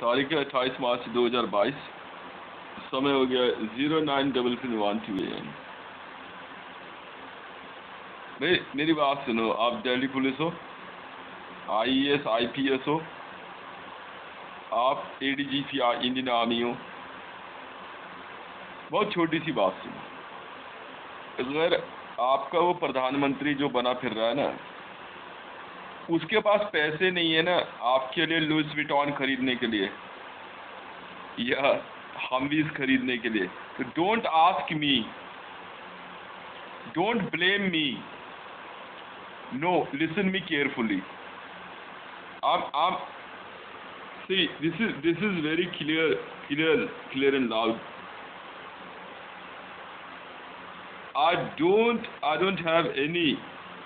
तारीख है 28 मार्च 2022। समय हो गया 09:12 AM। मेरी बात सुनो, आप दिल्ली पुलिस हो, IAS IPS हो, आप ADGP इंडियन आर्मी हो। बहुत छोटी सी बात सुनो, अगर आपका वो प्रधानमंत्री जो बना फिर रहा है ना, उसके पास पैसे नहीं है ना आपके लिए लुइस विटॉन खरीदने के लिए या हमवीज खरीदने के लिए, तो don't ask me, don't blame me, no, listen me carefully. I'm see, this is very clear and loud. I don't have any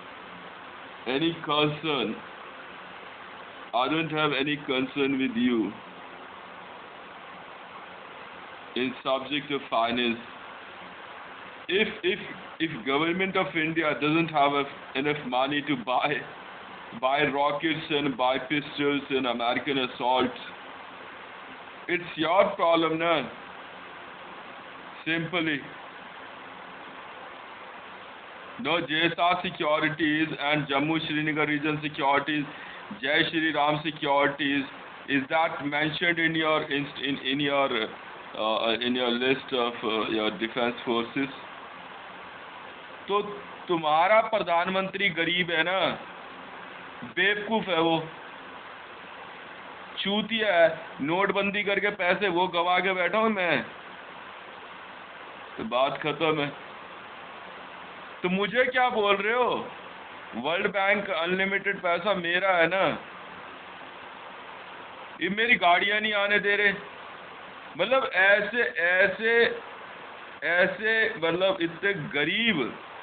concern. I don't have any concern with you in subject of finance. If government of India doesn't have enough money to buy rockets and buy pistols and American assaults, it's your problem, na? Simply. No, JSR Securities and Jammu Srinagar region securities, Jai Shri Ram securities, is that mentioned in your in your list of your defense forces? तो तुम्हारा प्रधानमंत्री गरीब है ना, बेवकूफ है, वो चूतिया है, नोटबंदी करके पैसे वो गवा के बैठा हूं मैं, तो बात खत्म है। तो मुझे क्या बोल रहे हो? वर्ल्ड बैंक अनलिमिटेड पैसा मेरा है ना, ये मेरी गाड़ियां नहीं आने दे रहे, मतलब ऐसे मतलब इतने गरीब।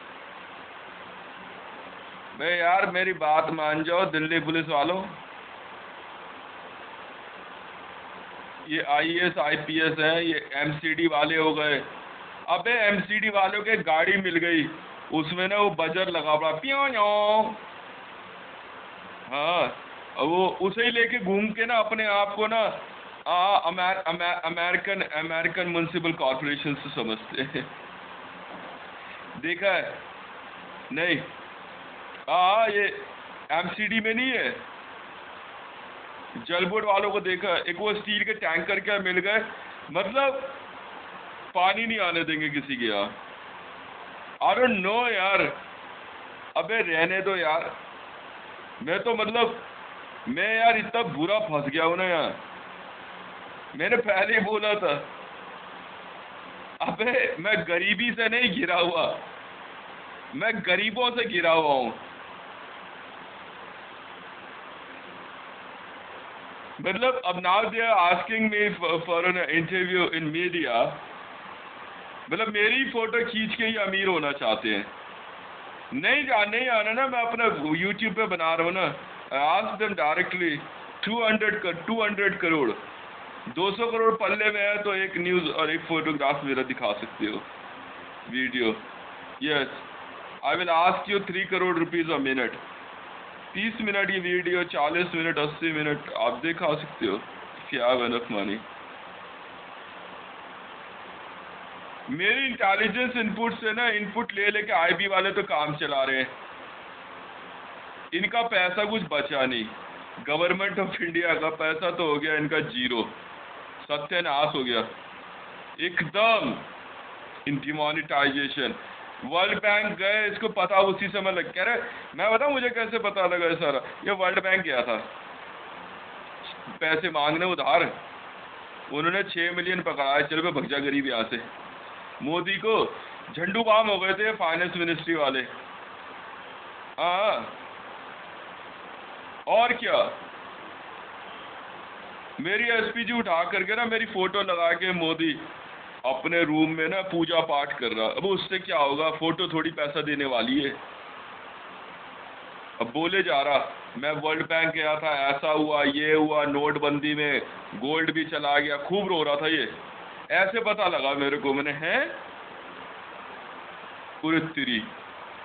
भाई यार मेरी बात मान जाओ दिल्ली पुलिस वालों, ये IAS IPS है, ये MCD वाले हो गए। अबे MCD वालों के गाड़ी मिल गई, उसमें ना वो बजर लगा पड़ा, पियो। हाँ, वो उसे ही लेके घूम के ना अपने आप को ना अमेरिकन म्युनिसिपल कॉर्पोरेशन से समझते हैं। देखा है? नहीं, ये MCD में नहीं है, जल बोर्ड वालों को देखा, एक वो स्टील के टैंकर क्या मिल गए, मतलब पानी नहीं आने देंगे किसी के यहाँ। आई डोंट नो यार, अबे रहने दो यार। मैं तो मतलब मैं यार इतना बुरा फंस गया हूं ना यार, मैंने पहले ही बोला था। अबे मैं गरीबी से नहीं घिरा हुआ, मैं गरीबों से घिरा हुआ हूं। मतलब अब now they are asking me for an interview in media, मतलब मेरी फोटो खींच के ही अमीर होना चाहते हैं। नहीं आना ना, मैं अपना YouTube पे बना रहा हूँ ना, ask them directly. 200 crore 200 crore पल्ले में है तो एक न्यूज़ और एक फोटोग्राफ मेरा दिखा सकते हो, video. Yes, I will ask you 3 crore rupees a minute. 30 minute की वीडियो, 40 मिनट, 80 मिनट आप दिखा सकते हो, if you have enough money. मेरी इंटेलिजेंस इनपुट से ना, इनपुट ले लेके IB वाले तो काम चला रहे हैं, इनका पैसा कुछ बचा नहीं। गवर्नमेंट ऑफ इंडिया का पैसा तो हो गया इनका जीरो, सत्यानाश हो गया एकदम, इन डिमोनेटाइजेशन। वर्ल्ड बैंक गए, इसको पता उसी समय लग कह रहे, मैं बताऊं मुझे कैसे पता लगा ये सारा, ये वर्ल्ड बैंक गया था पैसे मांगने उधार, उन्होंने 6 मिलियन पकड़ाए, चल पे भग जा गरीब यहाँ से। मोदी को झंडू बाम हो गए थे फाइनेंस मिनिस्ट्री वाले। हाँ, और क्या, मेरी SPG उठा करके ना मेरी फोटो लगा के मोदी अपने रूम में ना पूजा पाठ कर रहा। अब उससे क्या होगा, फोटो थोड़ी पैसा देने वाली है। अब बोले जा रहा मैं वर्ल्ड बैंक गया था, ऐसा हुआ, ये हुआ, नोटबंदी में गोल्ड भी चला गया, खूब रो रहा था ये। ऐसे पता लगा मेरे को, मैंने है पूरे तिरी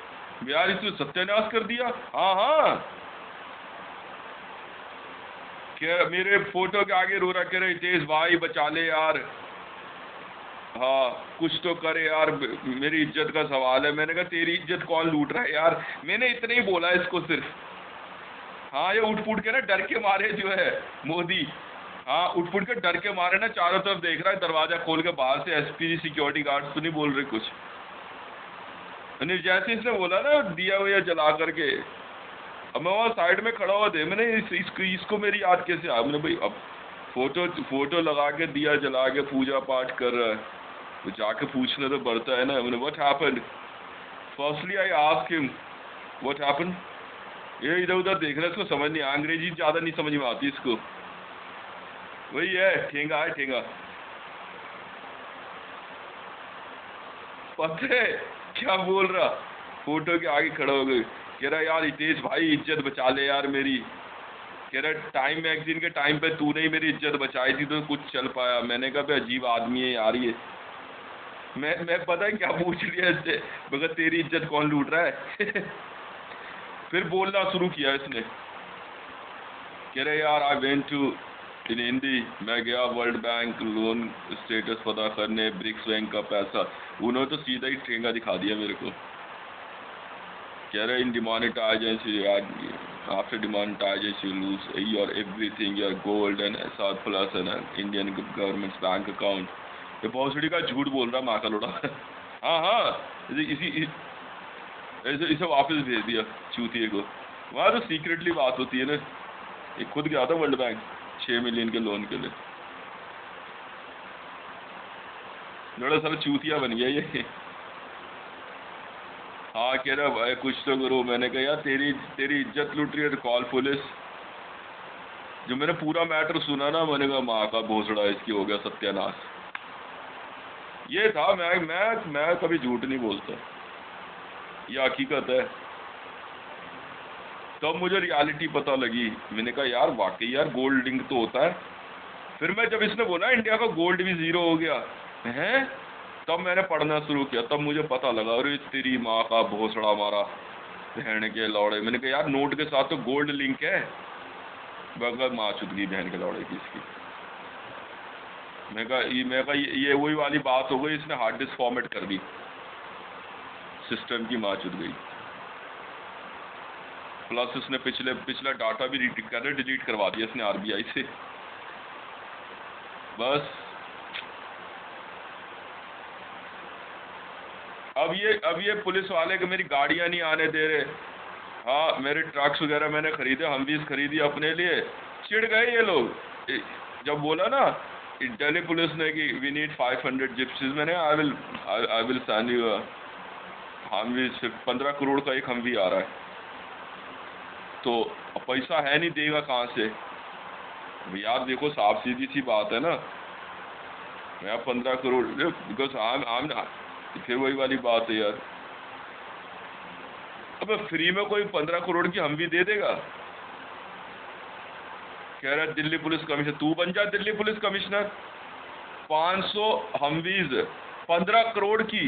यार, इसने सत्यानाश कर दिया। हाँ, क्या मेरे फोटो के आगे रो रहा, कह रहे हितेश भाई बचा ले यार, हाँ कुछ तो करे यार, मेरी इज्जत का सवाल है। मैंने कहा तेरी इज्जत कौन लूट रहा है यार, मैंने इतना ही बोला इसको सिर्फ। हाँ ये उठ फुट के ना डर के मारे जो है मोदी, हाँ उठ फुट के डर के मारे ना, चारों तरफ देख रहा है दरवाजा खोल के बाहर से, एसपी सिक्योरिटी गार्ड्स तो नहीं बोल रहे कुछ। जैसे इसने बोला ना दिया हुआ जला करके, अब मैं वहाँ साइड में खड़ा हुआ थे, मैंने इसको मेरी याद कैसे आ, मैंने भाई अब फोटो लगा के दिया जला के पूजा पाठ कर रहा है, तो जाके पूछना तो पड़ता है ना। मैंने what happened, firstly I ask him what happened. ये इधर उधर देख रहा है, इसको समझ नहीं, अंग्रेजी ज़्यादा नहीं समझ में आती इसको, वही है ठेंगा है ठेंगा। पता है क्या बोल रहा, फोटो के आगे खड़ा हो गए, कह रहा यार हितेश भाई इज्जत बचा ले यार मेरी, कह रहा टाइम मैगजीन के टाइम पे तूने ही मेरी इज्जत बचाई थी तो कुछ चल पाया। मैंने कहा भाई अजीब आदमी है यार ये। मैं पता है क्या पूछ लिया इससे, मगर तेरी इज्जत कौन लूट रहा है फिर बोलना शुरू किया इसने, कह रहे यार I went to in Hindi, मैं गया वर्ल्ड बैंक लोन स्टेटस पता करने, ब्रिक्स बैंक का पैसा, उन्होंने तो सीधा ही ठेंगा दिखा दिया मेरे को। कह रहे in demonetization, after demonetization you lose your everything, your gold and surplus and Indian government's bank account। ये भोसड़ी का झूठ बोल रहा माँ का लोड़ा हाँ हाँ इसे वापस भेज दिया चूतिए को। वहाँ तो सीक्रेटली बात होती है ना, ये खुद गया था वर्ल्ड बैंक 6 मिलियन के लोन के लिए, लोड़ा सारा चूतिया बन गया ये। हाँ कह रहा भाई कुछ तो करो। मैंने कहा यार तेरी इज्जत लूट रही है, कॉल पुलिस। जो मैंने पूरा मैटर सुना ना, मैंने कहा माँ का भोसड़ा इसकी हो गया सत्यानाश। ये था, मैं कभी झूठ नहीं बोलता, ये हकीकत है। तब मुझे रियलिटी पता लगी, मैंने कहा यार वाकई यार गोल्ड लिंक तो होता है। फिर मैं जब इसने बोला इंडिया का गोल्ड भी 0 हो गया है, तब मैंने पढ़ना शुरू किया, तब मुझे पता लगा अरे तेरी माँ का भोसड़ा मारा बहन के लौड़े। मैंने कहा यार नोट के साथ तो गोल्ड लिंक है, बगैर माँ चुद गई बहन के लौड़े की इसकी। मैं कहा ये वही वाली बात हो गई, इसने हार्ड डिस्क फॉर्मेट कर दी, सिस्टम की माँ चुद गई। प्लस इसने पिछला डाटा भी डिलीट करवा दिया इसने आरबीआई से। बस अब ये पुलिस वाले के मेरी गाड़ियां नहीं आने दे रहे। हाँ मेरे ट्रक्स वगैरह मैंने खरीदे, हमवीज खरीदी अपने लिए, चिढ़ गए ये लोग जब बोला ना दिल्ली पुलिस ने कि वी नीड 500 जिप्सीज। मैंने I will send you Humvees, 15 करोड़ का एक हमवी आ रहा है, तो पैसा है नहीं, देगा कहाँ से यार। देखो साफ सीधी सी बात है ना, मैं 15 करोड़ बिकॉज फिर वही वाली बात है यार, अब फ्री में कोई 15 करोड़ की हमवी दे देगा। कह रहा है दिल्ली पुलिस कमिश्नर, तू बन जा दिल्ली पुलिस कमिश्नर। 500 हमवीज 15 करोड़ की।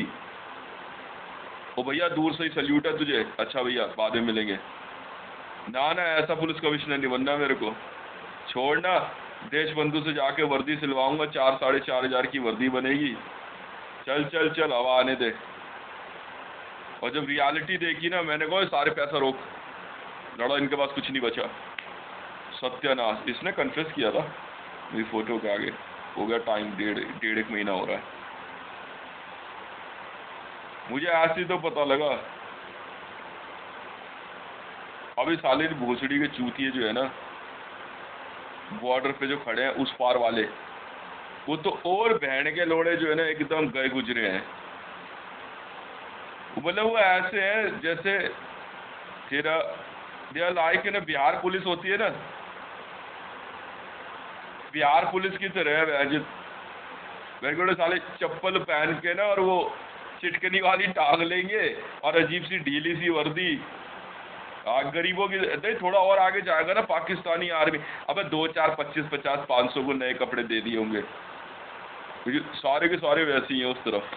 ओ भैया दूर से ही सल्यूट है तुझे, अच्छा भैया बाद में मिलेंगे। ना ऐसा पुलिस कमिश्नर नहीं बनना मेरे को, छोड़ना। देश बंधु से जाके वर्दी सिलवाऊंगा, 4-4.5 हजार की वर्दी बनेगी। चल हवा आने दे। और जब रियलिटी देखी ना, मैंने कहा सारे पैसा रोक, लड़ा इनके पास कुछ नहीं बचा, सत्यानाश। इसने कन्फेस किया था मेरी फोटो के आगे, हो गया टाइम 1.5 महीना हो रहा है। मुझे ऐसे तो पता लगा। अभी साले भोसड़ी के चूतिए जो है ना बॉर्डर पे जो खड़े हैं उस पार वाले, वो तो और बहन के लोड़े जो है ना एकदम गए गुजरे हैं। मतलब वो ऐसे हैं जैसे तेरा लाइक है ना, बिहार पुलिस होती है ना, बिहार पुलिस की तरह है। साले चप्पल पहन के ना, और वो चिटकनी वाली टांग लेंगे और अजीब सी ढीली सी वर्दी। गरीबों की नहीं, थोड़ा और आगे जाएगा ना पाकिस्तानी आर्मी, अबे 2-4 25-50 500 को नए कपड़े दे दिए होंगे, सारे के सारे वैसे ही हैं उस तरफ।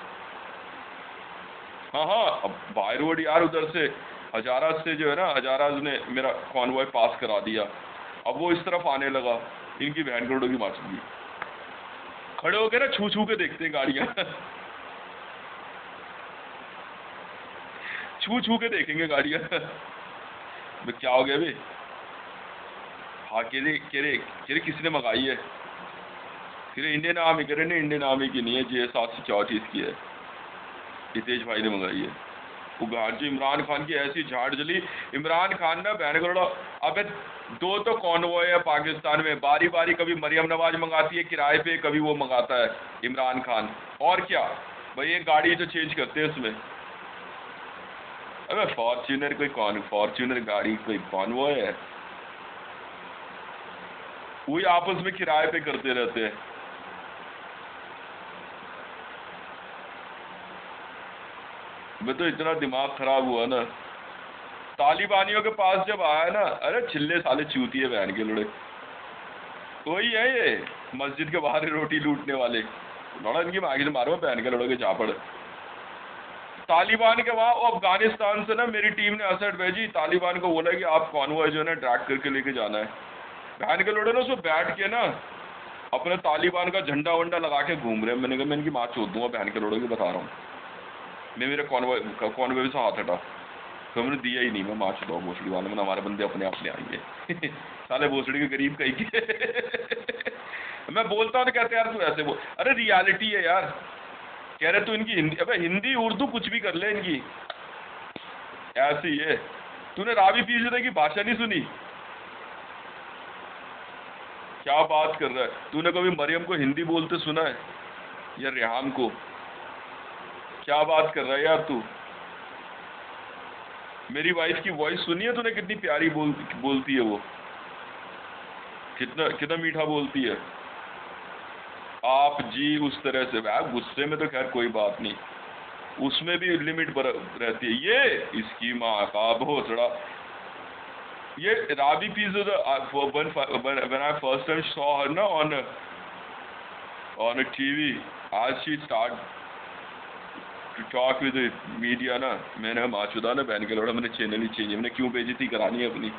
हाँ अब बाय रोड यार उधर से हजारा से जो है ना, हजारा ने मेरा कॉन्वॉय पास करा दिया, अब वो इस तरफ आने लगा, इनकी बहन करोड़ों की माँ चुकी, खड़े होके ना छू छू के देखते हैं गाड़ियां छू छू के देखेंगे गाड़ियां क्या हो गया भाई? हाँ कह रहे किसी ने मंगाई है, कह रहे इंडियन आर्मी, कह रहे नहीं इंडियन आर्मी की नहीं है, JS-740 की है, हितेश भाई ने मंगाई है। वो जो इमरान खान की ऐसी झाड़ जली, इमरान खान ना बहन करोड़ा, अबे 2 तो कॉन्वॉय है पाकिस्तान में, बारी बारी कभी मरियम नवाज मंगाती है किराए पे, कभी वो मंगाता है इमरान खान, और क्या भाई, ये गाड़ी तो चेंज करते हैं उसमें। अबे फॉर्च्यूनर कोई फॉर्च्यूनर गाड़ी कोई कॉन्वॉय है, वही आपस में किराए पे करते रहते हैं। मैं तो इतना दिमाग खराब हुआ ना तालिबानियों के पास जब आया ना, अरे छिल्ले साले चूती है बहन के लड़े, वही है ये मस्जिद के बाहर रोटी लूटने वाले, लड़ा इनकी मांगी से मारो बहन के लड़ों के झापड़। तालिबान के वहां अफगानिस्तान से ना मेरी टीम ने असर भेजी, तालिबान को बोला कि आप कॉन्वॉय जो है ना ड्रैग करके लेके जाना है, बहन के लड़े ना उसमें बैठ के ना अपने तालिबान का झंडा वंडा लगा के घूम रहे हैं। मैंने कहा मैं इनकी माँ चोद दूंगा बहन के लड़ों की, बता रहा हूँ मैं, मेरे कॉन्वॉय से हाथ हटा, तो मैंने दिया ही नहीं, मैं माँ चुका भोसड़ी वाले, मैंने हमारे बंदे अपने आप ले आएंगे साले भोसड़ी के गरीब कहीं के मैं बोलता हूँ तो कहते यार तू ऐसे बोल, अरे रियलिटी है यार, कह रहे तू इनकी हिंदी, अबे हिंदी उर्दू कुछ भी कर ले इनकी ऐसी है। तूने रावी पीछे की भाषा नहीं सुनी? क्या बात कर रहा है, तूने कभी मरियम को हिंदी बोलते सुना है या रेहान को? क्या बात कर रहा है यार तू? मेरी वाइफ की वॉइस सुनी है तूने, कितनी प्यारी बोलती है वो, कितना कितना मीठा बोलती है, आप जी उस तरह से। भाई गुस्से में तो खैर कोई बात नहीं, उसमें भी लिमिट रहती है। ये इसकी माँ का भोसड़ा, ये राबी पीज when I first time saw her ना on a TV, आज she start to talk with the media ना, मैंने माचुदा ना बहन के लौड़ा, मैंने चैनल ही चेंज, मैंने क्यों बेइज्जती करानी है अपनी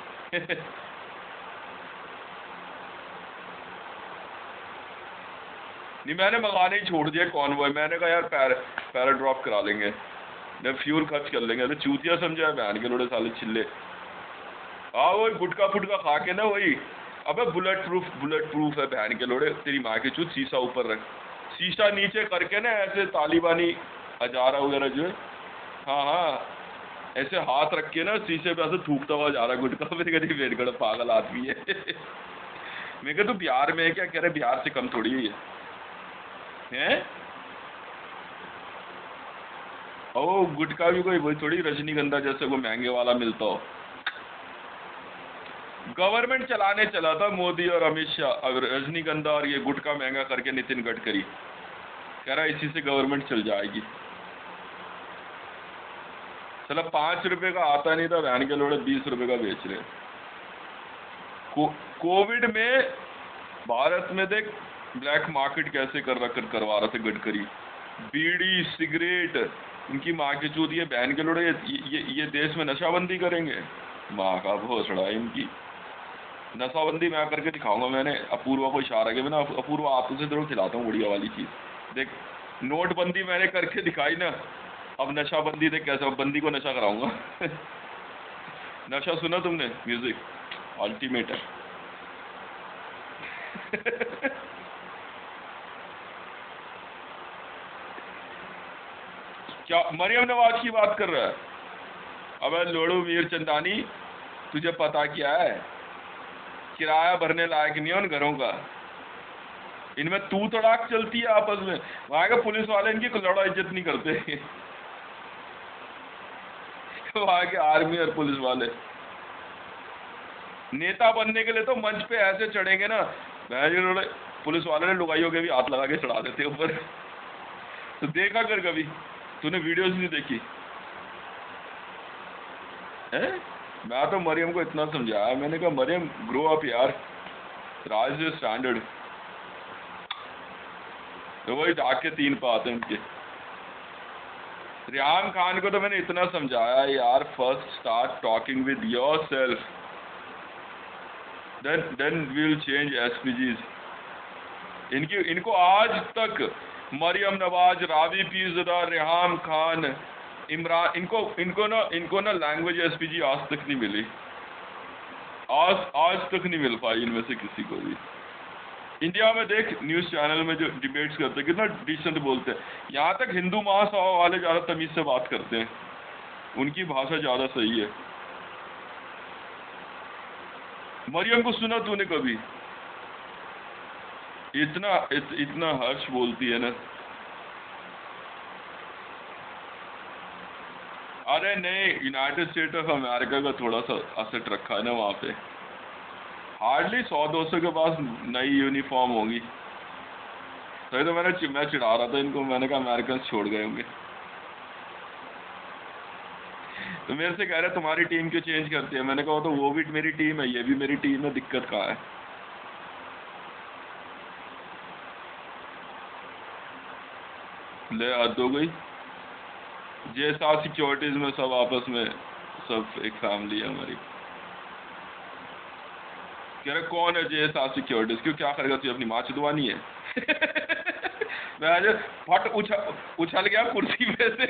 नहीं मैंने मंगाने ही छोड़ दिया कॉन्वॉय, मैंने कहा यार पैरा ड्रॉप करा लेंगे, जब फ्यूल खर्च कर लेंगे। तो चूतिया समझा है बहन के लोड़े साले छिल्ले, हाँ वही गुटका फुटका खा के ना वही, अबे बुलेट प्रूफ है बहन के लोड़े, तेरी माँ के चूत, शीशा ऊपर रख, शीशा नीचे करके ना ऐसे तालिबानी हजारा वगैरह जो है, हाँ हाँ ऐसे हाथ रख के ना शीशे पे ऐसे थूकता हुआ जा रहा गुटका, मेरे कहीं वेरगढ़ पागल आदमी है मैं कहा तू बिहार में है क्या? कह रहे बिहार से कम थोड़ी है हैं? ओ गुटखा भी कोई वही थोड़ी रजनीगंधा जैसे को महंगे वाला मिलता हो। गवर्नमेंट चलाने चला था मोदी और अमित शाह, अब रजनीगंधा और ये गुटखा महंगा करके नितिन गडकरी कह रहा इसी से गवर्नमेंट चल जाएगी। चला 5 रुपए का आता नहीं था बहन के लोड़े 20 रुपए का बेच रहे। कोविड में भारत में देख ब्लैक मार्केट कैसे करवा रहे थे गडकरी, बीड़ी सिगरेट, इनकी माँ की चूत, ये बहन के लोड़े ये देश में नशाबंदी करेंगे, माँ का भोसड़ा इनकी। नशाबंदी मैं करके दिखाऊंगा, मैंने अपूर्वा को इशारा किया, मैंने अपूर्वा हाथों से जरूर खिलाता हूँ बढ़िया वाली चीज, देख नोटबंदी मैंने करके दिखाई ना, अब नशाबंदी देख कैसे, अब बंदी को नशा कराऊंगा नशा सुना तुमने? म्यूजिक अल्टीमेट है क्या मरियम नवाज की बात कर रहा है? अबे लोड़ू मीर चंदानी, तुझे पता क्या है, किराया भरने लायक नहीं है उन घरों का, इनमें तू तड़ाक चलती है आपस में, वहां के पुलिस वाले इनकी लड़ा इज्जत नहीं करते वहां के आर्मी और पुलिस वाले नेता बनने के लिए तो मंच पे ऐसे चढ़ेंगे ना, पुलिस वाले ने लुगाइयों के भी हाथ लगा के चढ़ा देते ऊपर तो देखा कर कभी, तूने वीडियोस नहीं देखी है? मैं तो मरियम को इतना समझाया, मैंने कहा मरियम ग्रो अप यार, राज स्टैंडर्ड, तो वही डाक के 3 पाते हैं उनके। रेहान खान को तो मैंने इतना समझाया यार, first start talking with yourself, then we'll change SPGs. इनको आज तक मरियम नवाज, रावी पीरज़ादा, रेहाम खान, इमरान, इनको ना लैंग्वेज SPG आज तक नहीं मिली, आज तक नहीं मिल पाई इनमें से किसी को भी। इंडिया में देख न्यूज़ चैनल में जो डिबेट्स करते हैं कितना डिसेंट बोलते हैं, यहाँ तक हिंदू महासभा वाले ज़्यादा तमीज़ से बात करते हैं, उनकी भाषा ज़्यादा सही है। मरियम को सुना तूने कभी? इतना हर्ष बोलती है ना। अरे नहीं, यूनाइटेड स्टेट ऑफ अमेरिका का थोड़ा सा असर रखा है ना वहाँ पे। हार्डली 100-200 के पास नई यूनिफॉर्म होगी। तभी तो मैं चिढ़ा रहा था इनको, मैंने कहा अमेरिकन छोड़ गए होंगे। तो मेरे से कह रहे तुम्हारी टीम क्यों चेंज करती है? मैंने कहा तो वो भी मेरी टीम है, ये भी मेरी टीम है, दिक्कत कहाँ है? ले हद हो गई। JSR सिक्योरिटीज में सब आपस में सब एक फैमिली है हमारी। कह रहे कौन है JSR सिक्योरिटीज? क्यों, क्या करेगा तू? अपनी माँ चुदवानी है? मैं आज फट उछल गया कुर्सी में से।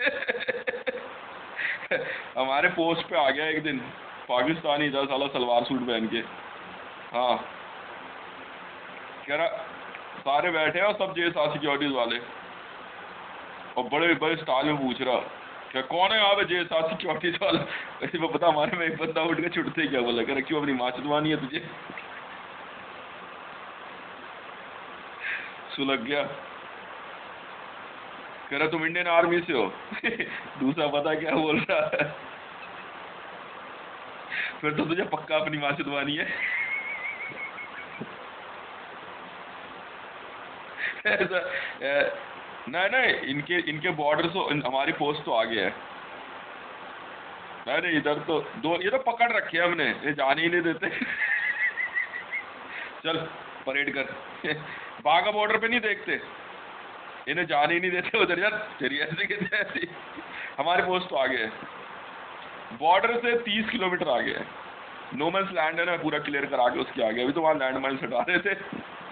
हमारे पोस्ट पे आ गया एक दिन पाकिस्तानी था साला, सलवार सूट पहन के। हाँ, कह रहा सारे बैठे और सब JSR सिक्योरिटीज वाले, और बड़े बड़े स्टाइल में पूछ रहा क्या कौन है यहाँ पे JSR सिक्योरिटीज वाला? ऐसे वो पता हमारे में एक बंदा उठ के छुटते क्या बोला, कह रहा क्यों अपनी माँ चुदवानी है तुझे? सुलग गया। कह रहा तुम इंडियन आर्मी से हो? दूसरा पता क्या बोल रहा है, फिर तो तुझे पक्का अपनी माँ चुदवानी है। नहीं, इनके बॉर्डर से हमारी पोस्ट तो आगे है। नहीं इधर तो ये तो पकड़ रखे हैं हमने, ये जाने ही नहीं देते। चल परेड कर। बाघा बॉर्डर पे नहीं देखते, इन्हें जाने ही नहीं देते उधर। यार तेरी ऐसी हमारी पोस्ट तो आगे है, बॉर्डर से 30 किलोमीटर आगे है। नो मैंस लैंड है ना, पूरा क्लियर करा के उसके आगे। अभी तो वहाँ लैंड माइन्स हटा रहे थे।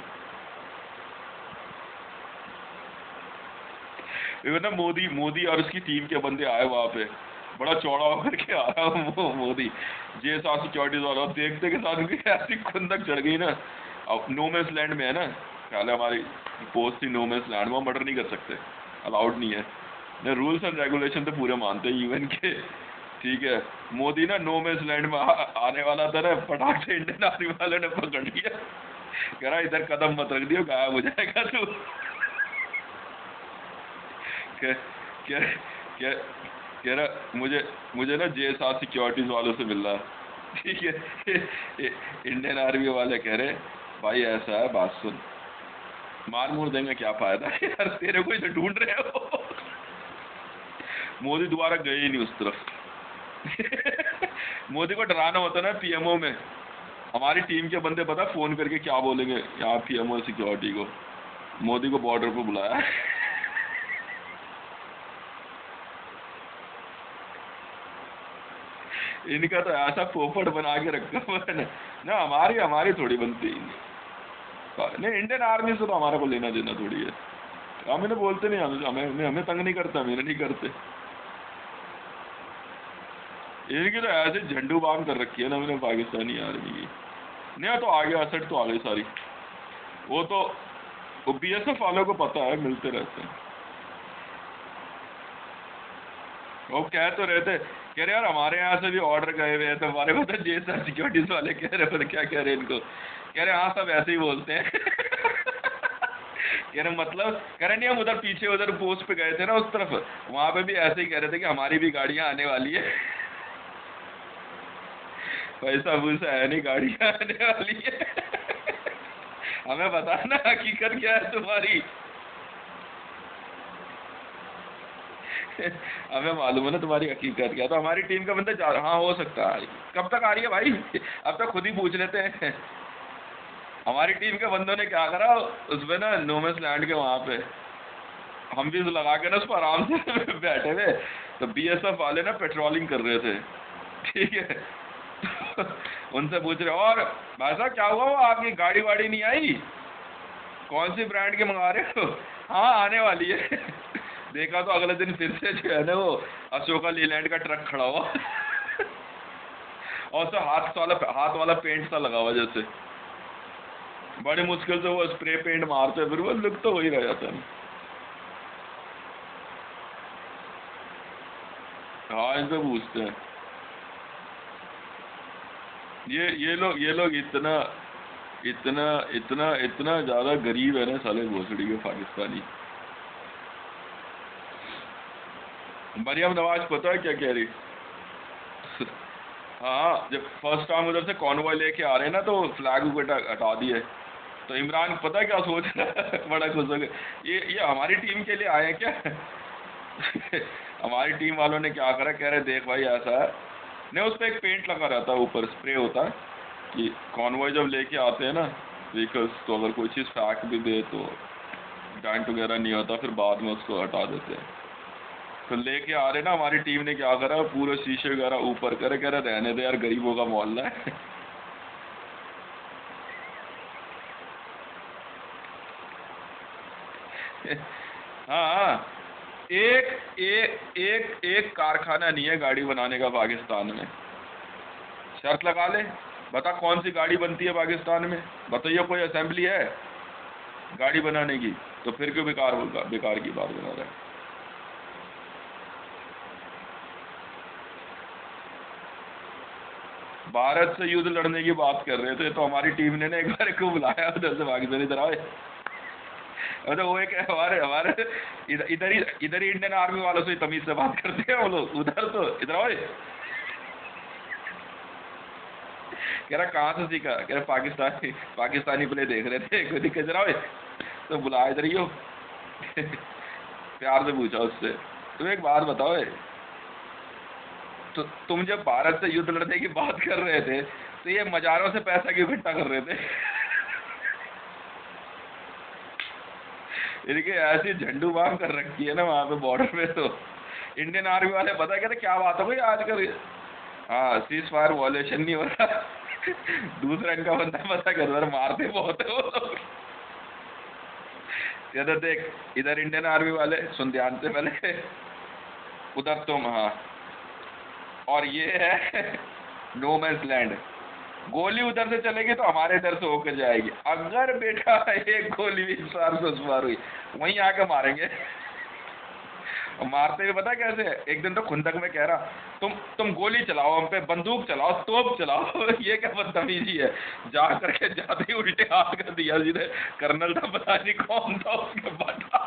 ना मोदी और उसकी टीम के बंदे आए वहाँ पे, बड़ा चौड़ा होकर के आ रहा मोदी JSR सिक्योरिटीज वाला, देखते के साथ उनकी ऐसी खुंदक चढ़ गई ना। अब नो मैंस लैंड में है ना, ख्याल है हमारी पोस्ट थी नो मैंस लैंड, वहाँ मर्डर नहीं कर सकते, अलाउड नहीं है। ना रूल्स एंड रेगुलेशन तो पूरे मानते हैं UN के, ठीक है। मोदी ना नो मैंस लैंड में आने वाला था ना, फटाक से इंडियन आर्मी वाले ने पकड़ लिया, कह रहा इधर कदम मत रख दियो, गायब हो जाएगा तू। कह रहा मुझे ना JSR सिक्योरिटीज वालों से मिल रहा, ठीक है। इंडियन आर्मी वाले कह रहे भाई ऐसा है, बात सुन, मार मूर देंगे क्या फायदा यार, तेरे को इसे ढूंढ रहे हो। मोदी दोबारा गए ही नहीं उस तरफ। मोदी को डराना होता ना PMO में, हमारी टीम के बंदे पता फोन करके क्या बोलेंगे यहाँ PMO सिक्योरिटी को, मोदी को बॉर्डर पर बुलाया। इनका तो ऐसा पोपट बना के रखा हुआ है ना, हमारी थोड़ी बनती नहीं। इंडियन आर्मी से तो हमारे को लेना देना थोड़ी है, हम इन्हें बोलते नहीं, हमें तंग नहीं करता, मेरे नहीं करते। इनकी तो ऐसे झंडू बाम कर रखी है ना मैंने पाकिस्तानी आर्मी की। नहीं तो आगे असट तो आ गई सारी, वो BSF वालों को पता है, मिलते रहते हैं। वो कह तो रहे थे, कह रहे यार हमारे यहाँ से भी ऑर्डर गए हुए हैं, तो हमारे को तो JSR सिक्योरिटीज वाले कह रहे हैं, क्या कह रहे हैं इनको, कह रहे हाँ सब ऐसे ही बोलते हैं। कह रहे मतलब, कह रहे नहीं हम उधर पीछे उधर पोस्ट पे गए थे ना उस तरफ, वहाँ पे भी ऐसे ही कह रहे थे कि हमारी भी गाड़ियाँ आने वाली है। पैसा वैसा है नहीं, गाड़ियाँ आने वाली है। हमें बताना हकीकत क्या है तुम्हारी। हमें मालूम है ना तुम्हारी हकीकत क्या, तो हमारी टीम का बंदा हाँ हो सकता है। कब तक आ रही है भाई? अब तक खुद ही पूछ लेते हैं। हमारी टीम के बंदों ने क्या करा उसमें ना, नो मैंस लैंड के वहाँ पे हम भी लगा के ना उस पर आराम से बैठे हुए, तो BSF वाले ना पेट्रोलिंग कर रहे थे, ठीक है। उनसे पूछ रहे और भाई साहब क्या हुआ, वो आपकी गाड़ी वाड़ी नहीं आई, कौन सी ब्रांड के मंगा रहे हो? हाँ आने वाली है। देखा तो अगले दिन फिर से जो है ना वो अशोका लीलैंड का ट्रक खड़ा हुआ और उससे हाथ वाला पेंट सा लगा हुआ जैसे, बड़ी मुश्किल से वो स्प्रे पेंट मारते फिर वो लुक तो वही रह जाता है। हाँ इनसे पूछते हैं। ये लोग इतना इतना इतना इतना ज्यादा गरीब है ना साले भोसड़ी के पाकिस्तानी। मरियम नवाज पता है क्या कह रही? हाँ जब फर्स्ट टाइम उधर से कॉन्वॉय लेके आ रहे हैं ना तो फ्लैग हटा दिए, तो इमरान पता है क्या सोच रहा है? बड़ा खुश हो गया, ये हमारी टीम के लिए आए हैं क्या? हमारी टीम वालों ने क्या करा, कह रहे देख भाई ऐसा है, नहीं उस पर एक पेंट लगा रहता है ऊपर, स्प्रे होता है कि कॉन्वॉय जब लेके आते हैं ना व्हीकल्स, तो अगर कोई चीज़ फेंक भी दे तो डेंट वगैरह नहीं होता, फिर बाद में उसको हटा देते हैं। तो लेके आ रहे ना, हमारी टीम ने क्या करा, पूरे शीशे वगैरह ऊपर करे, कह रहे रहने दे यार गरीबों का मोहल्ला है। हाँ हाँ, एक एक एक एक कारखाना नहीं है गाड़ी बनाने का पाकिस्तान में। शर्त लगा ले, बता कौन सी गाड़ी बनती है पाकिस्तान में, बताइए कोई असेंबली है गाड़ी बनाने की? तो फिर क्यों बेकार की बात बना रहा है? भारत से युद्ध लड़ने की बात कर रहे थे तो हमारी टीम ने ना एक बार को बुलाया उधर से, पाकिस्तान इधर आए, तो वो एक हमारे हमारे इधर ही इंडियन आर्मी वालों से तमीज से बात करते हैं वो लोग, उधर तो इधर आओ। कह रहा कहाँ से सीखा, कह रहा पाकिस्तानी प्ले देख रहे थे, कोई दिक्कत जरा तो बुलाया इधर ही हो। प्यार से पूछा उससे, तुम एक बात बताओ तो तुम जब भारत से युद्ध लड़ने की बात कर रहे थे तो ये मजारों से पैसा क्यों इकट्ठा कर रहे थे? इनके ऐसी झंडू बाम कर रखी है ना वहां पे बॉर्डर पे, तो इंडियन आर्मी वाले पता कहते क्या बात हो गई आजकल, हाँ सीज फायर वॉलेशन नहीं हो रहा। दूसरा इनका बंदा पता कर रहा, मारते बहुत है वो लोग। कहते देख इधर इंडियन आर्मी वाले सुन ध्यान से पहले, उधर तुम, हाँ और ये है नो मैंस लैंड, गोली उधर से चलेगी तो हमारे इधर से होकर जाएगी, अगर बेटा एक गोली भी इस बार से उस बार हुई वहीं आके मारेंगे। और मारते हुए पता कैसे, एक दिन तो खुंदक में कह रहा तुम गोली चलाओ हम पे, बंदूक चलाओ, तोप चलाओ। ये क्या बदतमीजी है, जा करके जाते ही उल्टे हाथ कर दिया सीधे, कर्नल था पता नहीं कौन था उसके बता,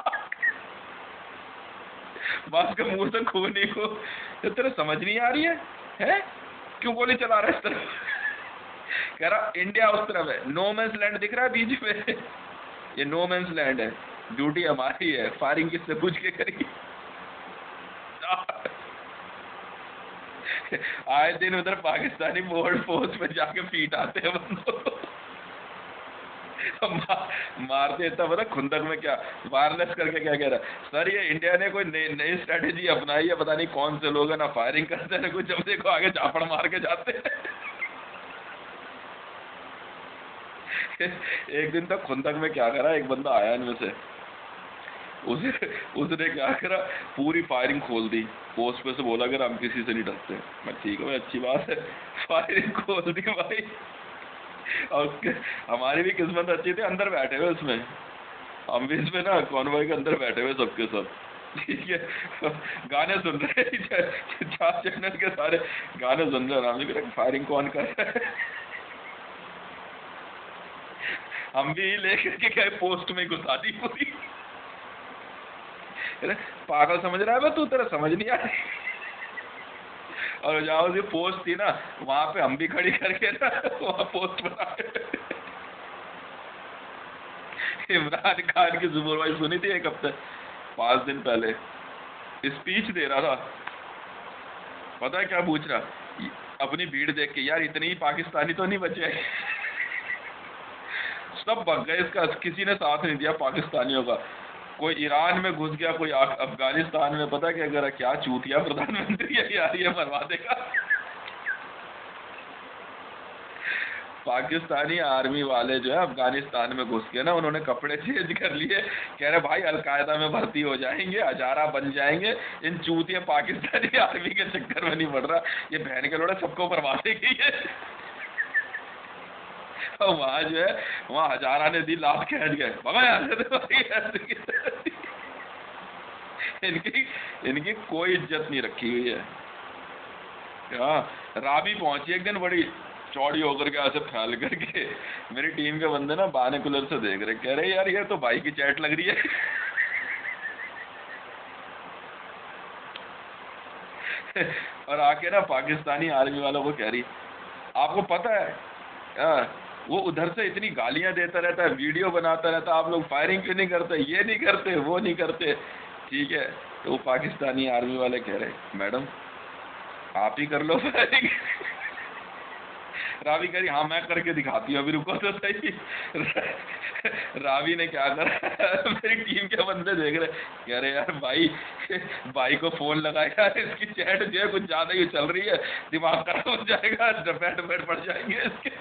बस के मुंह से खून ही को, तेरे समझ नहीं आ रही है क्यों गोली चला रहा है इस तरफ? कह रहा इंडिया उस तरफ है, नो मैंस लैंड दिख रहा है बीच में, ये नो मैंस लैंड है, ड्यूटी हमारी है, फायरिंग किससे पूछ के करेगी? आए दिन उधर पाकिस्तानी बोर्ड फोर्स में जाके पीट आते हैं बंदों को। मारते इतना पता खुंदक में क्या वायरलेस करके क्या कह रहा है, सर ये इंडिया ने कोई नई स्ट्रेटेजी अपनाई है, पता नहीं कौन से लोग हैं ना फायरिंग करते हैं ना कुछ, जब देखो आगे झापड़ मार के जाते हैं। एक दिन तक खुंदक में क्या करा, एक बंदा आया इनमें से, उसने क्या करा, पूरी फायरिंग खोल दी, पोस्ट पे से बोला अगर हम किसी से नहीं डरते। मैं ठीक है भाई अच्छी बात है, फायरिंग खोल दी भाई। और हमारी भी किस्मत अच्छी थी, अंदर बैठे हुए उसमें, हम भी इसमें ना कॉन्वॉय के अंदर बैठे हुए सबके सब, ठीक है गाने सुन रहे, 4 चैनल के सारे गाने सुन रहे, हमने फायरिंग कौन कर रहा है? हम भी लेकर के गए पोस्ट में घुसा दी पूरी। पागल समझ रहा है तू, तेरा समझ नहीं आ रही। और जहाँ उसकी पोस्ट थी ना वहां पे हम भी खड़ी करके ना वहां पोस्ट बना। इमरान खान की जुबूर भाई सुनी थी एक हफ्ते 5 दिन पहले, स्पीच दे रहा था, पता है क्या पूछ रहा, अपनी भीड़ देख के, यार इतने ही पाकिस्तानी तो नहीं बचे? सब भग गए, इसका किसी ने साथ नहीं दिया पाकिस्तानियों का, कोई ईरान में घुस गया, कोई अफगानिस्तान में, पता क्या करा, क्या चूतिया प्रधानमंत्री है यार, ये मरवा देगा। पाकिस्तानी आर्मी वाले जो है अफगानिस्तान में घुस के ना उन्होंने कपड़े चेंज कर लिए, कह रहे भाई अलकायदा में भर्ती हो जाएंगे, हजारा बन जाएंगे, इन चूतिया पाकिस्तानी आर्मी के चक्कर में नहीं पड़ रहा, ये बहन के लोड़े सबको बर्बाद देगी ये। और वहां जो है वहां हजारा ने दी लात खींच गए, भगा यहाँ से। इनकी इनकी कोई इज्जत नहीं रखी हुई है। हाँ, राबी पहुंची एक दिन बड़ी चौड़ी होकर के ऐसे फैल करके, मेरी टीम के बंदे ना बायनोकुलर से देख रहे, कह रहे यार ये तो भाई की चैट लग रही है। और आके ना पाकिस्तानी आर्मी वालों को कह रही, आपको पता है वो उधर से इतनी गालियां देता रहता है, वीडियो बनाता रहता है, आप लोग फायरिंग क्यों नहीं करते, ये नहीं करते, वो नहीं करते। ठीक है, तो वो पाकिस्तानी आर्मी वाले कह रहे, मैडम आप ही कर लो फायरिंग। रावी कह रही, हाँ मैं करके दिखाती हूँ, अभी रुको तो सही। रावी ने क्या करा, मेरी टीम के बंदे देख रहे, कह रहे यार भाई को फोन लगाया, इसकी चैट जो है कुछ ज्यादा ही चल रही है, दिमाग खराब हो जाएगा, डफेट पड़ जाएंगे इसके।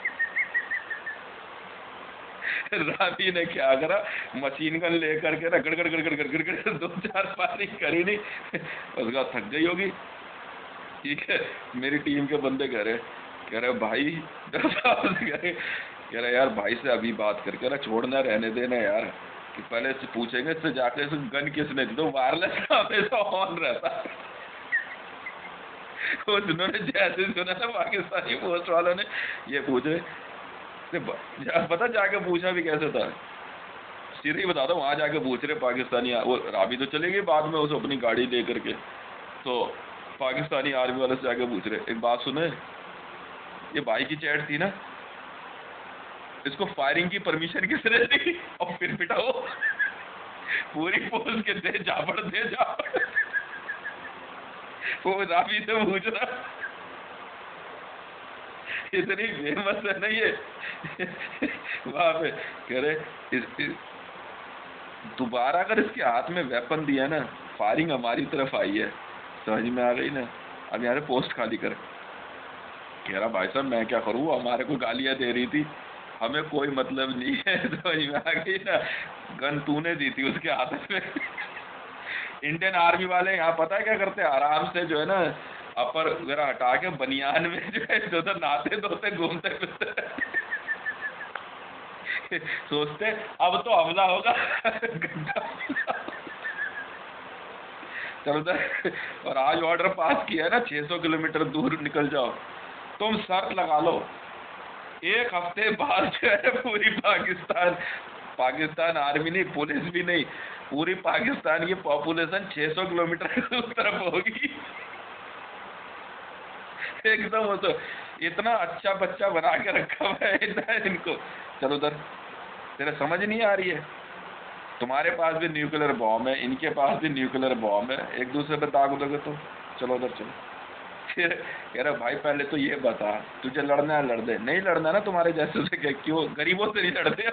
रावी ने क्या करा, मशीन गन लेकर के ना गड़गड़ गड़गड़ गड़गड़ गड़गड़ 2-4 फायरिंग करी नहीं, उसका थक गई होगी। ठीक है, मेरी टीम के बंदे कह रहे भाई कह रहे यार भाई से अभी बात करके ना छोड़ना, रहने देना यार, कि पहले से पूछेंगे इससे जाके गन किसने दी, तो वायरलेस हमेशा ऑन रहता। वो जिन्होंने जैसे सुना ना पाकिस्तानी पोस्ट वालों ने ये पूछे, पता जाके पूछा भी कैसे था, सीधे ही बता दो, वहां जाके पूछ रहे पाकिस्तानी, वो राबी तो चले गए बाद में उस अपनी गाड़ी दे करके, तो पाकिस्तानी आर्मी वाले से जाके पूछ रहे, एक बात सुने, ये भाई की चैट थी ना, इसको फायरिंग की परमिशन किसने दी, और फिर पिटाओ पूरी पोज के दे झापड़ दे झापड़। वो राबी से पूछ रहा, इतनी फेमस है ना ये वहां पे, कह रहे दोबारा अगर इसके हाथ में वेपन दिया ना, फायरिंग हमारी तरफ आई है, समझ में आ गई ना, अब यहाँ पोस्ट खाली कर। कह रहा भाई साहब मैं क्या करूँ, हमारे को गालियां दे रही थी, हमें कोई मतलब नहीं है, समझ में आ गई ना, गन तूने दी थी उसके हाथ में। इंडियन आर्मी वाले यहाँ पता है क्या करते हैं, आराम से जो है ना अपर वगैरह हटा के बनियान में जो है इधर नहाते धोते घूमते फिरते, सोचते अब तो हमला होगा। चलो और आज ऑर्डर पास किया है ना, 600 किलोमीटर दूर निकल जाओ, तुम शर्त लगा लो, एक हफ्ते बाद जो है पूरी पाकिस्तान आर्मी नहीं, पुलिस भी नहीं, पूरी पाकिस्तान की पॉपुलेशन 600 किलोमीटर की तरफ होगी। एकदम वो तो इतना अच्छा बच्चा बना के रखा हुआ है इनको। चलो उधर, तेरे समझ नहीं आ रही है, तुम्हारे पास भी न्यूक्लियर बॉम्ब है, इनके पास भी न्यूक्लियर बॉम्ब है, एक दूसरे पे दाग दोगे तो चलो उधर चलो। फिर कह रहे भाई पहले तो ये बता, तुझे लड़ना है लड़ दे, नहीं लड़ना ना तुम्हारे जैसे से, क्यों गरीबों से नहीं लड़ते।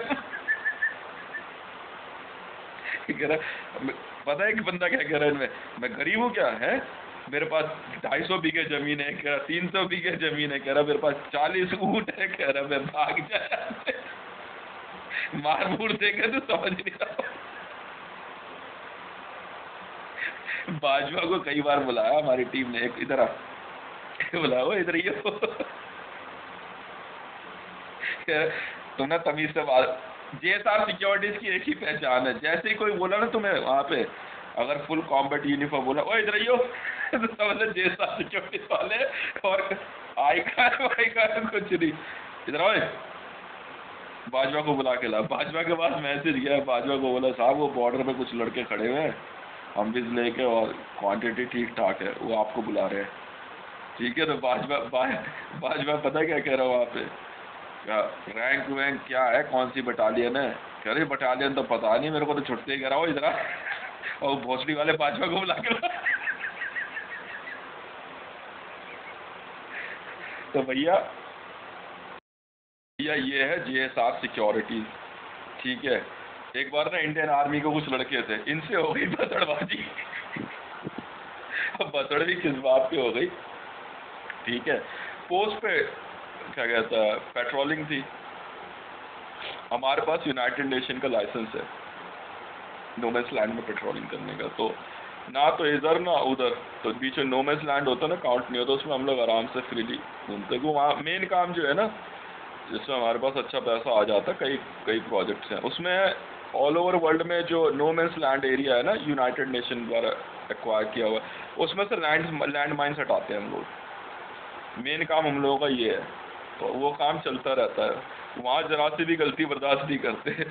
कह रहा पता है कि बंदा क्या कह रहा है, मैं गरीब हूँ क्या है, मेरे पास 250 बीघे जमीन है, कह रहा 300 बीघे जमीन है, कह रहा मेरे पास 40 ऊंट है, कह रहा मैं भाग जाए, मार मूर देगा तो समझ नहीं रहा। बाजवा को कई बार बुलाया हमारी टीम ने, एक इधर आ, बुलाया वो इधर ही हो, तुमने तमीज से बात, जेएसआर सिक्योरिटीज की एक ही पहचान है, जैसे ही कोई बोला ना तुम्हें वहां पे, अगर फुल कॉम्बैट यूनिफॉर्म बोला ओ इधर ही हो, तो समझ जेएसआर सिक्योरिटीज वाले, और आई कार कुछ नहीं, इधर आओ, बाजवा को बुला के ला। बाजवा के पास मैसेज गया, बाजवा को बोला साहब वो बॉर्डर पे कुछ लड़के खड़े हुए हैं, हम भी लेके, और क्वांटिटी ठीक ठाक है, वो आपको बुला रहे हैं। ठीक है, तो बाजवा पता क्या कह रहा है वहाँ पे, क्या रैंक वैंक क्या है, कौन सी बटालियन है, कह रही बटालियन तो पता नहीं मेरे को, तो छुट्टे कह रहा हो इधर, और भोसड़ी वाले बाजवा को बुला के ला। तो भैया ये है जेएसआर सिक्योरिटी। ठीक है, एक बार ना इंडियन आर्मी को कुछ लड़के थे, इनसे हो गई बसड़बाजी। अब बसड़ भी किस बात पे हो गई, ठीक है, पोस्ट पे क्या कहता है पेट्रोलिंग थी। हमारे पास यूनाइटेड नेशन का लाइसेंस है नोमैंस लैंड में पेट्रोलिंग करने का, तो ना तो इधर ना उधर, तो बीच में नोमैंस लैंड होता है ना, काउंट नहीं होता, उसमें हम लोग आराम से फ्रीली घूमते। क्यों वहाँ मेन काम जो है ना जिसमें हमारे पास अच्छा पैसा आ जाता है, कई कई प्रोजेक्ट्स हैं उसमें ऑल ओवर वर्ल्ड में। जो नोमैंस लैंड एरिया है ना यूनाइटेड नेशन द्वारा एक्वायर किया हुआ, उसमें से लैंड माइन्स हटाते हैं हम लोग। मेन काम हम लोगों का ये है, तो वो काम चलता रहता है। वहाँ जरा सी भी गलती बर्दाश्त नहीं करते।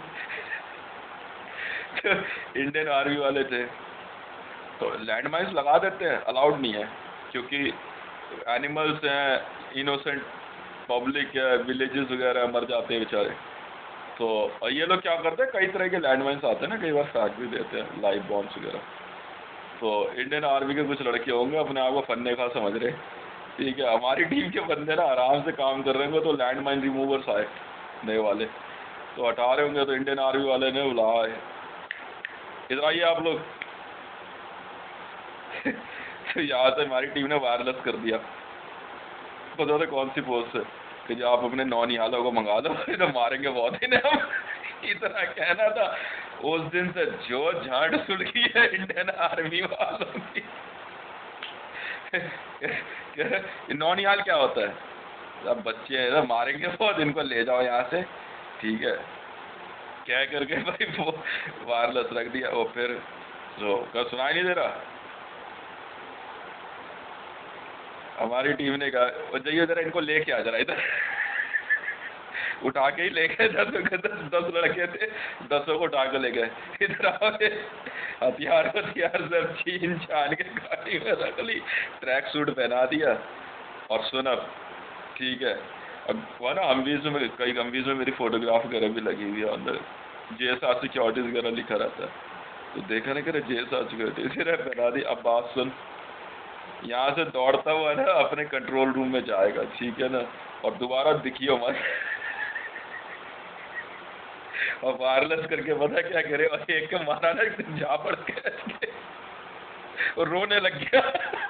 इंडियन आर्मी वाले थे तो लैंड माइन्स लगा देते हैं, अलाउड नहीं है क्योंकि एनिमल्स हैं, इनोसेंट पब्लिक है, विलेजेस वगैरह मर जाते हैं बेचारे। तो ये लोग क्या करते हैं, कई तरह के लैंड माइन्स आते हैं ना, कई बार फेंक भी देते हैं, लाइव बॉम्ब्स वगैरह। तो इंडियन आर्मी के कुछ लड़के होंगे अपने आप को फन्ने का समझ रहे, ठीक है, हमारी टीम के बंदे ना आराम से काम कर रहे होंगे, तो लैंड माइन रिमूवर्स आए नए वाले, तो हटा रहे होंगे, तो इंडियन आर्मी वाले ने बुलाया इधर आइए आप लोग। तो यहाँ से हमारी टीम ने वायरलेस कर दिया, पता था कौन सी पोस्ट है कि जो आप अपने नौनिहालों को मंगा दो, इधर मारेंगे बहुत ही हम। इतना कहना था। उस दिन से जो झाड़ सुलगी है इंडियन आर्मी वालों की। नौनिहाल क्या होता है, अब बच्चे हैं ना, मारेंगे बहुत, इनको ले जाओ यहाँ से, ठीक है, क्या करके भाई वो वायरलेस रख दिया। वो फिर जो कल सुनाई नहीं दे रहा, हमारी टीम ने कहा जाइए जरा इनको लेके आ जरा इधर। उठा के ही ले गए, 10 लड़के थे, 10 को उठा के ले गए, इधर आओ, हथियार सब छीन छान के गाड़ी में रख ली, ट्रैक सूट पहना दिया। और सुन अब, ठीक है, अब वो ना हमवीज में, कई हमवीज में मेरी फोटोग्राफ वगैरह भी लगी हुई है, अंदर JSR सिक्योरिटीज वगैरह लिखा रहता है, तो देखा नहीं करे JSR सिक्योरिटीज पहना दी। अब बात सुन, यहाँ से दौड़ता हुआ ना अपने कंट्रोल रूम में जाएगा, ठीक है ना, और दोबारा दिखियो मत। और वायरलेस करके पता क्या करे, और एक के मारा ना एकदम झापड़ के और रोने लग गया।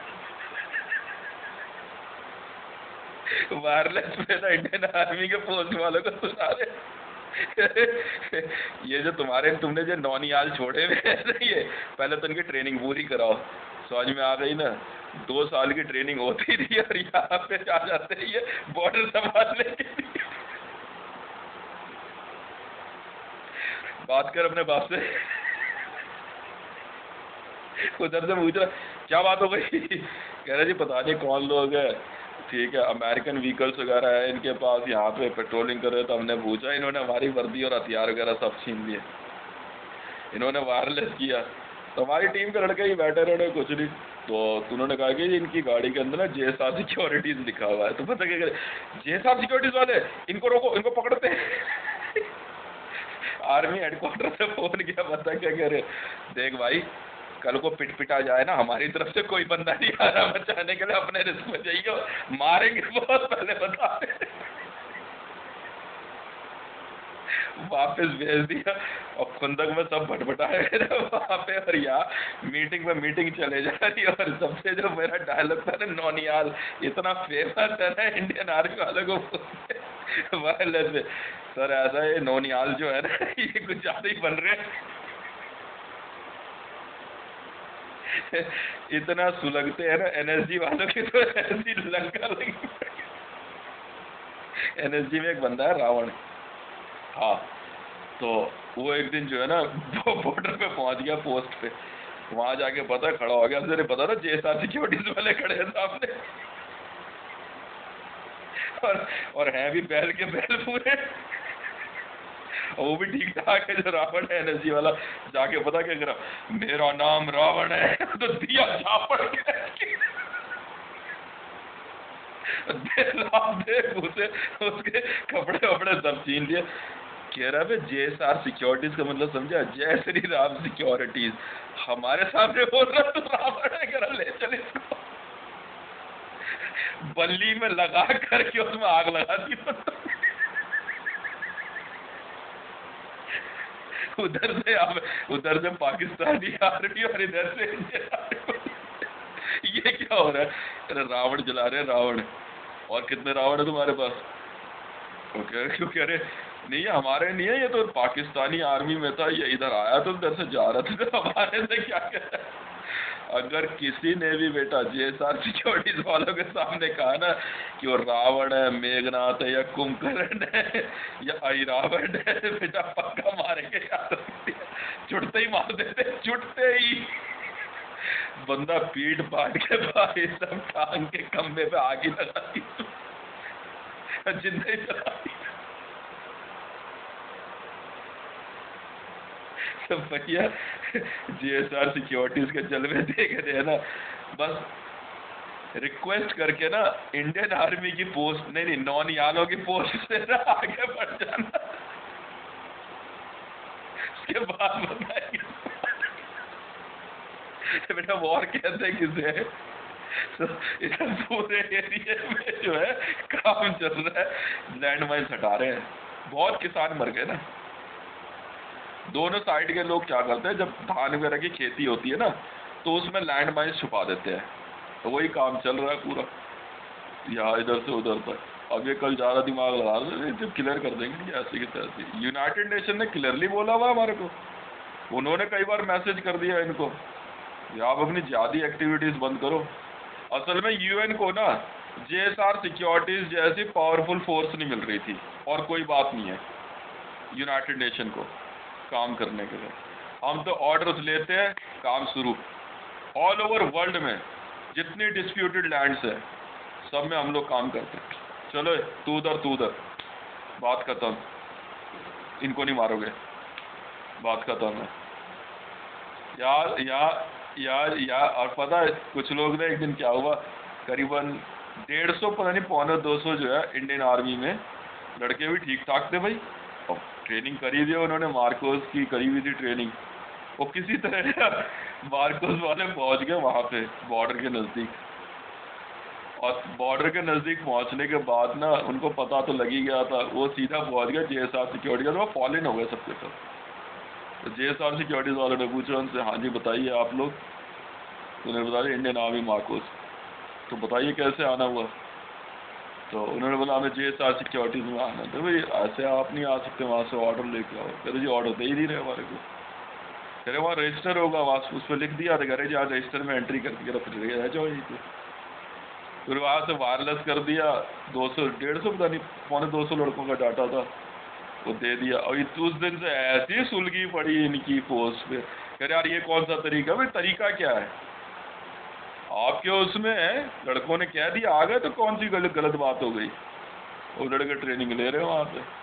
वायरलेस पे ना इंडियन आर्मी के पोस्ट वालों को सुना रहे, ये जो तुमने जो नौनियाल छोड़े हुए हैं ये पहले तो इनकी ट्रेनिंग पूरी कराओ, समझ में आ गई ना, 2 साल की ट्रेनिंग होती थी और यहाँ पे आ जाते हैं ये बॉर्डर संभालने के लिए। बात कर अपने बाप से। उधर से पूछ रहा क्या बात हो गई, कह रहे जी पता नहीं कौन लोग है, ठीक है, अमेरिकन व्हीकल्स वगैरह है इनके पास, यहाँ पे पेट्रोलिंग कर रहे, तो हमने पूछा, इन्होंने हमारी वर्दी और हथियार वगैरह सब छीन लिए, इन्होंने वायरलेस किया। तो हमारी टीम के लड़के ही बैठे रहे, कुछ नहीं, तो उन्होंने कहा कि इनकी गाड़ी के अंदर ना JSR सिक्योरिटीज लिखा हुआ है। तो पता क्या करे, JSR सिक्योरिटीज वाले इनको रोको, इनको पकड़ते हैं। आर्मी हेडक्वार्टर से फोन किया, पता क्या कह रहे, देख भाई कल को पिट पिटा जाए ना, हमारी तरफ से कोई बंदा नहीं आ रहा बचाने के लिए, अपने रिस्क में जाइए, मारेंगे बहुत, पहले बता। वापस भेज दिया और खुंदक में सब भटभटाए वहां पे, और यहाँ मीटिंग चले जा रही। और सबसे जो मेरा डायलॉग था ना, नौनियाल इतना फेमस है ना इंडियन आर्मी वालों को वायरलेस में, सर ऐसा है नौनियाल जो है ना ये कुछ ज्यादा ही बन रहे हैं। इतना सुलगते हैं ना NSG वालों की, तो ऐसी लंका लगी। NSG में एक बंदा है रावण, हाँ, तो वो एक दिन जो है ना बॉर्डर पे पहुंच गया पोस्ट पे, वहां जाके पता खड़ा हो गया, मुझे पता था JSR सिक्योरिटीज वाले खड़े हैं सामने, और हैं भी बैल के बैल पूरे, वो भी ठीक ठाक है। जो रावण है NSG वाला, जाके पता क्या करा, मेरा नाम रावण है, तो दिया झापड़ के उसे उसके कपड़े वपड़े सब छीन लिए। कह रहा है JSR सिक्योरिटीज का मतलब समझा, जय श्री राम सिक्योरिटीज, हमारे सामने बोल रहा तो रावण है, कह रहा ले चल इसको, बल्ली में लगा करके उसमें आग लगा दी। उधर से पाकिस्तानी आर्मी और इधर से इंडियन आर्मी, ये क्या हो रहा है, रावण जला रहे रावण, और कितने रावण है तुम्हारे पास? वो क्यों कह रहे नहीं ये हमारे नहीं है, ये तो पाकिस्तानी आर्मी में था, ये इधर आया तो इधर से जा रहा था, तो हमारे से क्या कह रहा है? अगर किसी ने भी बेटा जेएसआर सिक्योरिटीज वालों के सामने कहा ना कि वो रावण है, मेघनाथ है, या कुंभकर्ण है, या ऐरावत है, बेटा पक्का मारेंगे यार, चुटते ही मार देते, चुटते ही बंदा पीठ पाट के भाई सब टांग के खंबे पे आग ही लगा दी, जिंदा ही जला दी। तो भैया जीएसआर सिक्योरिटीज के जलवे देख रहे हैं ना, बस रिक्वेस्ट करके ना इंडियन आर्मी की पोस्ट नहीं नॉन यालों की पोस्ट से ना आगे बढ़ जाना, उसके बाद बताएंगे बेटा वॉर कहते हैं किसे। तो इधर पूरे एरिया में जो है काम चल रहा है, लैंड माइन्स हटा रहे हैं, बहुत किसान मर गए ना। दोनों साइड के लोग क्या करते हैं, जब धान वगैरह की खेती होती है ना तो उसमें लैंड माइन्स छुपा देते हैं, तो वही काम चल रहा है पूरा, यहाँ इधर से उधर तक। अब ये कल ज़्यादा दिमाग लगा रहे थे, क्लियर कर देंगे ऐसे की तैसे। यूनाइटेड नेशन ने क्लियरली बोला हुआ हमारे को, उन्होंने कई बार मैसेज कर दिया इनको, आप अपनी ज़्यादा एक्टिविटीज़ बंद करो। असल में यूएन को ना जेएसआर सिक्योरिटीज जैसी पावरफुल फोर्स नहीं मिल रही थी, और कोई बात नहीं है यूनाइटेड नेशन को काम करने के लिए। हम तो ऑर्डर्स लेते हैं, काम शुरू। ऑल ओवर वर्ल्ड में जितनी डिस्प्यूटेड लैंड्स है सब में हम लोग काम करते हैं। चलो तू उधर, बात खत्म, इनको नहीं मारोगे, बात खत्म है यार। और पता है कुछ लोग ने एक दिन क्या हुआ, करीबन 150 पता नहीं 250 जो है इंडियन आर्मी में लड़के भी ठीक ठाक थे भाई, और ट्रेनिंग करी थी उन्होंने, मार्कोस की करी हुई थी ट्रेनिंग। वो किसी तरह मार्कोस वाले पहुंच गए वहां पे बॉर्डर के नज़दीक, और बॉर्डर के नज़दीक पहुंचने के बाद ना उनको पता तो लग ही गया था, वो सीधा पहुंच गया जेएसआर सिक्योरिटी का, तो वो फॉल इन हो गए सबके सब। तो जेएसआर सिक्योरिटीज वालों ने पूछा उनसे, हाँ जी बताइए आप लोग, तो उन्होंने बताया इंडियन आर्मी मार्कोस। तो बताइए कैसे आना हुआ? तो उन्होंने बोला हमें जेएसआर सिक्योरिटीज में आना। तो भाई ऐसे आप नहीं आ सकते, वहाँ से ऑर्डर लेके आओ। कहते जी ऑर्डर दे ही नहीं रहे हमारे को, कह रहे वहाँ रजिस्टर होगा, वहाँ उस पर लिख दिया था, कह रहे जी आज रजिस्टर में एंट्री करके रह जाओ यहीं पे। फिर वहाँ से वायरलेस कर दिया, 200 150 पता नहीं 250 लड़कों का डाटा था, वो दे दिया। और उस दिन से ऐसी सुलगी पड़ी इनकी पोस्ट पे, कह रहे यार ये कौन सा तरीका? भाई तरीका क्या है आपके उसमें लड़कों ने कह दिया आ गए, तो कौन सी गलत बात हो गई? वो लड़के ट्रेनिंग ले रहे हैं वहाँ पे।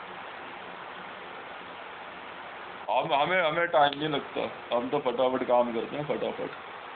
अब हमें टाइम नहीं लगता, हम तो फटाफट काम करते हैं, फटाफट।